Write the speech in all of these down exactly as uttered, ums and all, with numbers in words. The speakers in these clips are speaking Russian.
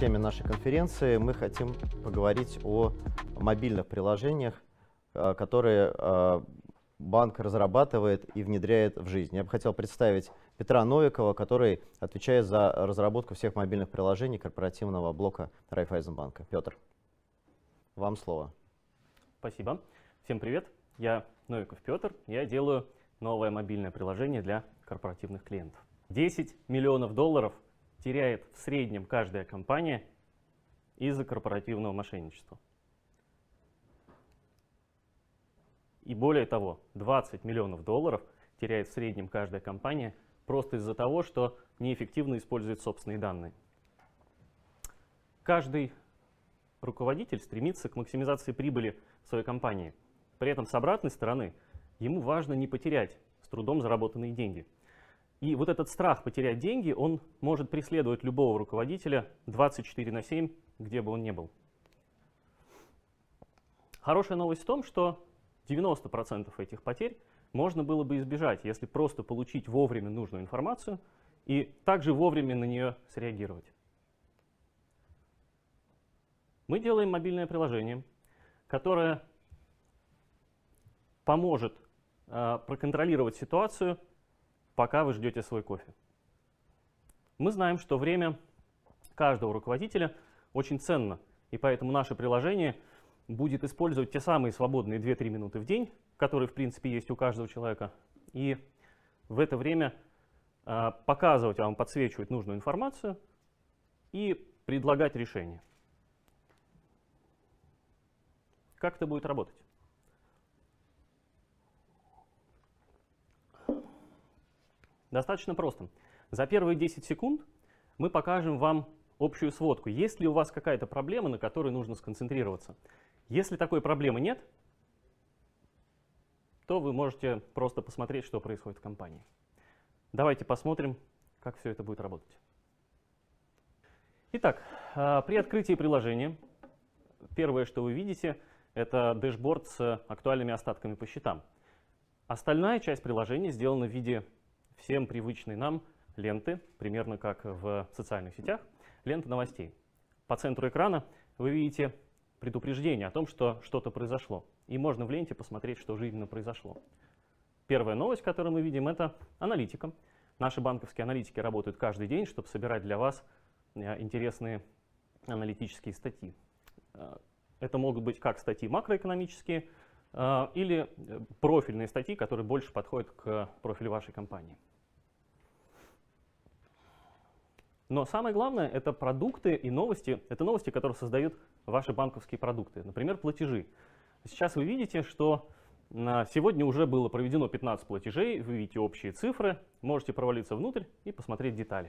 теме нашей конференции мы хотим поговорить о мобильных приложениях, которые банк разрабатывает и внедряет в жизнь. Я бы хотел представить Петра Новикова, который отвечает за разработку всех мобильных приложений корпоративного блока Райффайзенбанка. Петр, вам слово. Спасибо. Всем привет. Я Новиков Петр. Я делаю новое мобильное приложение для корпоративных клиентов. десять миллионов долларов теряет в среднем каждая компания из-за корпоративного мошенничества. И более того, двадцать миллионов долларов теряет в среднем каждая компания просто из-за того, что неэффективно использует собственные данные. Каждый руководитель стремится к максимизации прибыли своей компании. При этом с обратной стороны ему важно не потерять с трудом заработанные деньги. И вот этот страх потерять деньги, он может преследовать любого руководителя двадцать четыре на семь, где бы он ни был. Хорошая новость в том, что девяносто процентов этих потерь можно было бы избежать, если просто получить вовремя нужную информацию и также вовремя на нее среагировать. Мы делаем мобильное приложение, которое поможет э, проконтролировать ситуацию, пока вы ждете свой кофе. Мы знаем, что время каждого руководителя очень ценно, и поэтому наше приложение будет использовать те самые свободные две-три минуты в день, которые, в принципе, есть у каждого человека, и в это время э, показывать вам, подсвечивать нужную информацию и предлагать решение. Как это будет работать? Достаточно просто. За первые десять секунд мы покажем вам общую сводку. Есть ли у вас какая-то проблема, на которой нужно сконцентрироваться? Если такой проблемы нет, то вы можете просто посмотреть, что происходит в компании. Давайте посмотрим, как все это будет работать. Итак, при открытии приложения первое, что вы видите, это дэшборд с актуальными остатками по счетам. Остальная часть приложения сделана в виде всем привычной нам ленты, примерно как в социальных сетях, ленты новостей. По центру экрана вы видите предупреждение о том, что что-то произошло. И можно в ленте посмотреть, что же именно произошло. Первая новость, которую мы видим, это аналитика. Наши банковские аналитики работают каждый день, чтобы собирать для вас интересные аналитические статьи. Это могут быть как статьи макроэкономические или профильные статьи, которые больше подходят к профилю вашей компании. Но самое главное — это продукты и новости. Это новости, которые создают ваши банковские продукты. Например, платежи. Сейчас вы видите, что сегодня уже было проведено пятнадцать платежей. Вы видите общие цифры. Можете провалиться внутрь и посмотреть детали.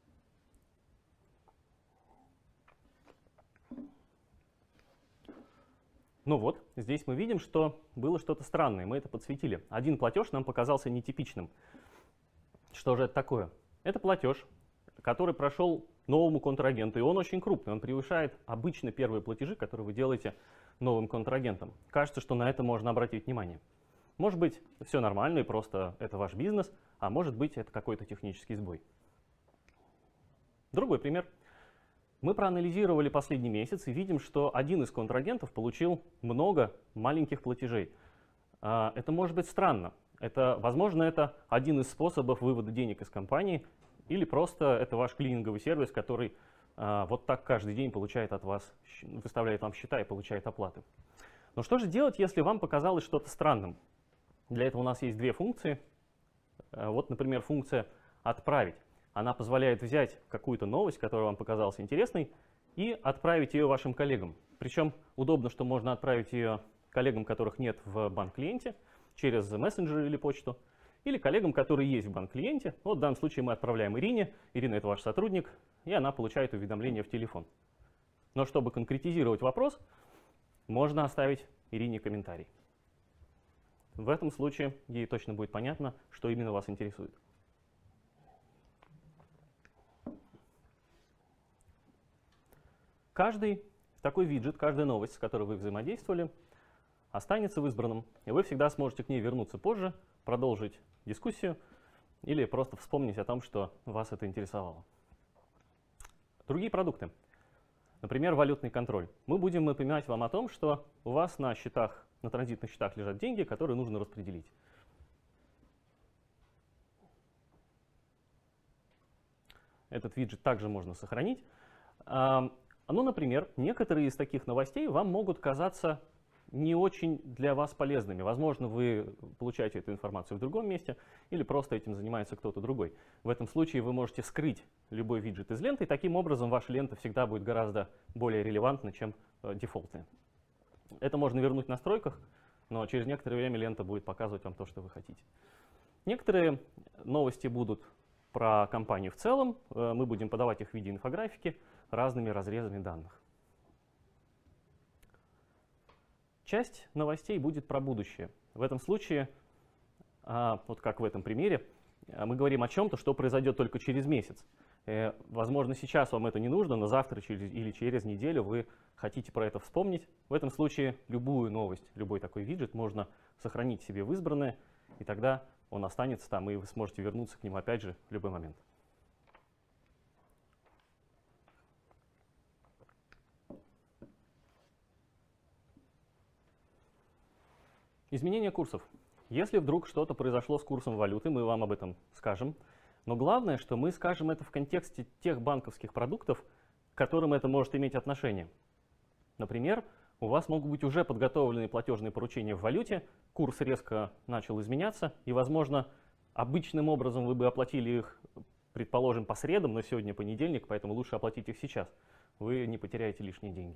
Ну вот, здесь мы видим, что было что-то странное. Мы это подсветили. Один платеж нам показался нетипичным. Что же это такое? Это платеж, который прошел новому контрагенту, и он очень крупный, он превышает обычно первые платежи, которые вы делаете новым контрагентам. Кажется, что на это можно обратить внимание. Может быть, все нормально, и просто это ваш бизнес, а может быть, это какой-то технический сбой. Другой пример. Мы проанализировали последний месяц и видим, что один из контрагентов получил много маленьких платежей. Это может быть странно. Это, возможно, это один из способов вывода денег из компании, или просто это ваш клининговый сервис, который а, вот так каждый день получает от вас, выставляет вам счета и получает оплаты. Но что же делать, если вам показалось что-то странным? Для этого у нас есть две функции. А, вот, например, функция «Отправить». Она позволяет взять какую-то новость, которая вам показалась интересной, и отправить ее вашим коллегам. Причем удобно, что можно отправить ее коллегам, которых нет в банк-клиенте, через мессенджер или почту, или коллегам, которые есть в банк-клиенте. Вот в данном случае мы отправляем Ирине. Ирина — это ваш сотрудник, и она получает уведомление в телефон. Но чтобы конкретизировать вопрос, можно оставить Ирине комментарий. В этом случае ей точно будет понятно, что именно вас интересует. Каждый такой виджет, каждая новость, с которой вы взаимодействовали, останется в избранном, и вы всегда сможете к ней вернуться позже, продолжить дискуссию или просто вспомнить о том, что вас это интересовало. Другие продукты. Например, валютный контроль. Мы будем напоминать вам о том, что у вас на счетах, на транзитных счетах лежат деньги, которые нужно распределить. Этот виджет также можно сохранить. Ну, например, некоторые из таких новостей вам могут казаться не очень для вас полезными. Возможно, вы получаете эту информацию в другом месте или просто этим занимается кто-то другой. В этом случае вы можете скрыть любой виджет из ленты, и таким образом ваша лента всегда будет гораздо более релевантна, чем э, дефолтная. Это можно вернуть в настройках, но через некоторое время лента будет показывать вам то, что вы хотите. Некоторые новости будут про компанию в целом. Э, мы будем подавать их в виде инфографики разными разрезами данных. Часть новостей будет про будущее. В этом случае, вот как в этом примере, мы говорим о чем-то, что произойдет только через месяц. Возможно, сейчас вам это не нужно, но завтра или через неделю вы хотите про это вспомнить. В этом случае любую новость, любой такой виджет можно сохранить себе в избранное, и тогда он останется там, и вы сможете вернуться к нему опять же в любой момент. Изменение курсов. Если вдруг что-то произошло с курсом валюты, мы вам об этом скажем. Но главное, что мы скажем это в контексте тех банковских продуктов, к которым это может иметь отношение. Например, у вас могут быть уже подготовленные платежные поручения в валюте, курс резко начал изменяться, и, возможно, обычным образом вы бы оплатили их, предположим, по средам, но сегодня понедельник, поэтому лучше оплатить их сейчас. Вы не потеряете лишние деньги.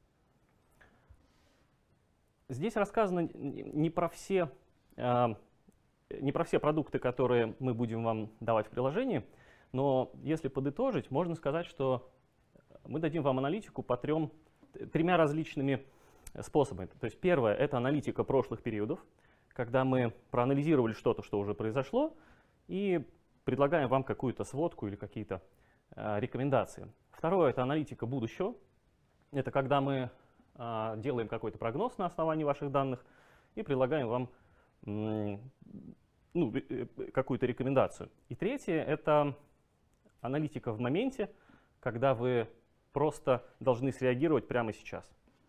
Здесь рассказано не про все, не про все продукты, которые мы будем вам давать в приложении, но если подытожить, можно сказать, что мы дадим вам аналитику по трем, тремя различными способами. То есть первое — это аналитика прошлых периодов, когда мы проанализировали что-то, что уже произошло, и предлагаем вам какую-то сводку или какие-то рекомендации. Второе — это аналитика будущего. Это когда мы делаем какой-то прогноз на основании ваших данных и предлагаем вам ну, какую-то рекомендацию. И третье — это аналитика в моменте, когда вы просто должны среагировать прямо сейчас.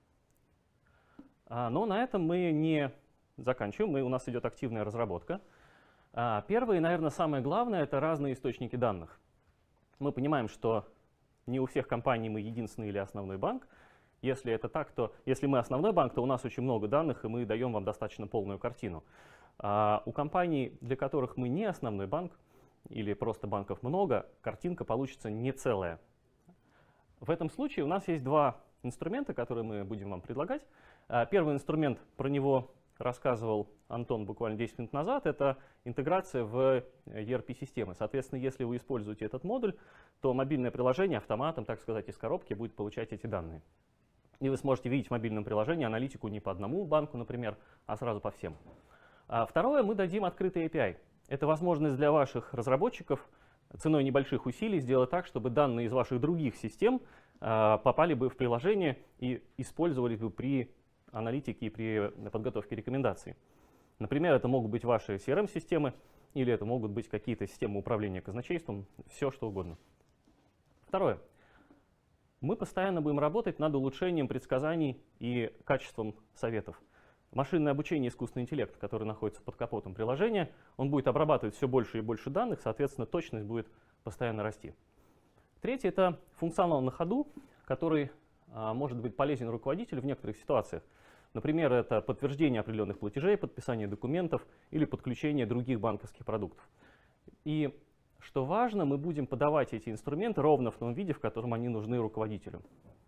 Но на этом мы не заканчиваем, мы, у нас идет активная разработка. Первое и, наверное, самое главное — это разные источники данных. Мы понимаем, что не у всех компаний мы единственный или основной банк. Если это так, то если мы основной банк, то у нас очень много данных, и мы даем вам достаточно полную картину. А у компаний, для которых мы не основной банк, или просто банков много, картинка получится не целая. В этом случае у нас есть два инструмента, которые мы будем вам предлагать. Первый инструмент, про него рассказывал Антон буквально десять минут назад, это интеграция в и эр пи-системы. Соответственно, если вы используете этот модуль, то мобильное приложение автоматом, так сказать, из коробки будет получать эти данные. И вы сможете видеть в мобильном приложении аналитику не по одному банку, например, а сразу по всем. А второе, мы дадим открытый эй пи ай. Это возможность для ваших разработчиков ценой небольших усилий сделать так, чтобы данные из ваших других систем а, попали бы в приложение и использовались бы при аналитике и при подготовке рекомендаций. Например, это могут быть ваши си эр эм-системы, или это могут быть какие-то системы управления казначейством, все что угодно. Второе. Мы постоянно будем работать над улучшением предсказаний и качеством советов. Машинное обучение, искусственный интеллект, который находится под капотом приложения, он будет обрабатывать все больше и больше данных, соответственно, точность будет постоянно расти. Третье — это функционал на ходу, который а, может быть полезен руководителю в некоторых ситуациях. Например, это подтверждение определенных платежей, подписание документов или подключение других банковских продуктов. И что важно, мы будем подавать эти инструменты ровно в том виде, в котором они нужны руководителю.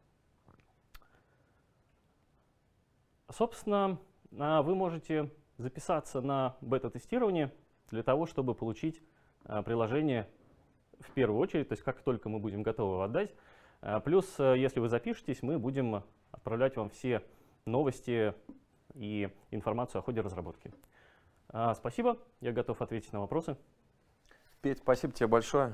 Собственно, вы можете записаться на бета-тестирование для того, чтобы получить приложение в первую очередь, то есть как только мы будем готовы его отдать. Плюс, если вы запишетесь, мы будем отправлять вам все новости и информацию о ходе разработки. Спасибо, я готов ответить на вопросы. Петь, спасибо тебе большое.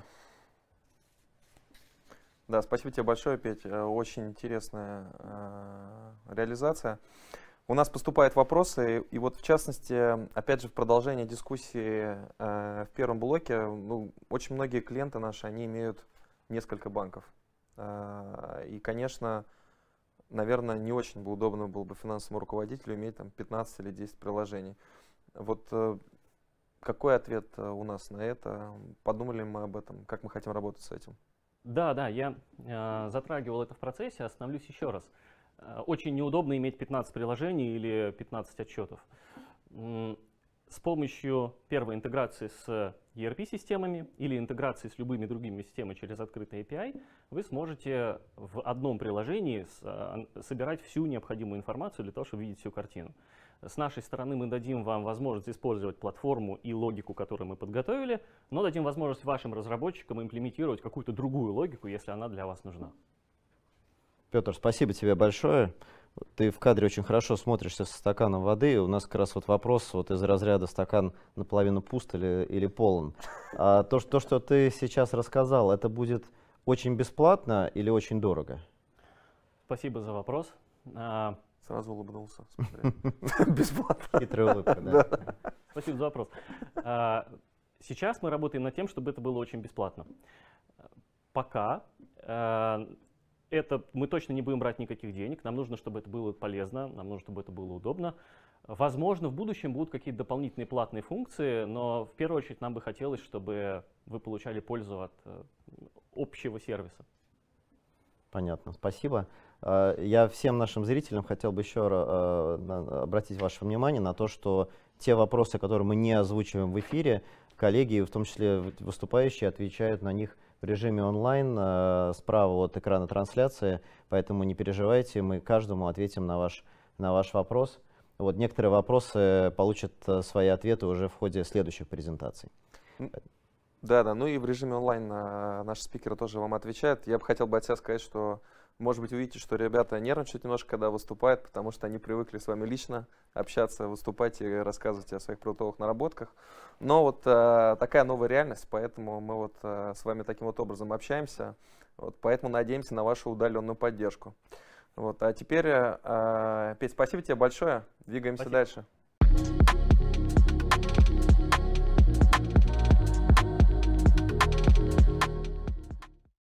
Да, спасибо тебе большое, Петь. Очень интересная э, реализация. У нас поступают вопросы, и вот в частности, опять же, в продолжение дискуссии э, в первом блоке, ну, очень многие клиенты наши, они имеют несколько банков. И, конечно, наверное, не очень бы удобно было бы финансовому руководителю иметь там пятнадцать или десять приложений. Вот какой ответ у нас на это? Подумали мы об этом? Как мы хотим работать с этим? Да, да, я э, затрагивал это в процессе, остановлюсь еще раз. Э, очень неудобно иметь пятнадцать приложений или пятнадцать отчетов. М, С помощью первой интеграции с и эр пи-системами или интеграции с любыми другими системами через открытый эй пи ай вы сможете в одном приложении с, э, собирать всю необходимую информацию для того, чтобы видеть всю картину. С нашей стороны мы дадим вам возможность использовать платформу и логику, которую мы подготовили, но дадим возможность вашим разработчикам имплементировать какую-то другую логику, если она для вас нужна. Петр, спасибо тебе большое. Ты в кадре очень хорошо смотришься со стаканом воды. У нас как раз вот вопрос вот из разряда стакан наполовину пуст или, или полон. А то, что, то, что ты сейчас рассказал, это будет очень бесплатно или очень дорого? Спасибо за вопрос. А, Сразу улыбнулся. Бесплатно. Хитрая улыбка, да. Спасибо за вопрос. А, Сейчас мы работаем над тем, чтобы это было очень бесплатно. Пока а, это мы точно не будем брать никаких денег. Нам нужно, чтобы это было полезно, нам нужно, чтобы это было удобно. Возможно, в будущем будут какие-то дополнительные платные функции, но в первую очередь нам бы хотелось, чтобы вы получали пользу от общего сервиса. Понятно, спасибо. Я всем нашим зрителям хотел бы еще обратить ваше внимание на то, что те вопросы, которые мы не озвучиваем в эфире, коллеги, в том числе выступающие, отвечают на них в режиме онлайн справа от экрана трансляции, поэтому не переживайте, мы каждому ответим на ваш, на ваш вопрос. Вот некоторые вопросы получат свои ответы уже в ходе следующих презентаций. Да, да, ну и в режиме онлайн наши спикеры тоже вам отвечают. Я бы хотел бы от себя сказать, что, может быть, увидите, что ребята нервничают немножко, когда выступают, потому что они привыкли с вами лично общаться, выступать и рассказывать о своих продуктовых наработках. Но вот а, такая новая реальность, поэтому мы вот а, с вами таким вот образом общаемся. Вот, поэтому надеемся на вашу удаленную поддержку. Вот, а теперь, а, Петь, спасибо тебе большое. Двигаемся Спасибо. дальше.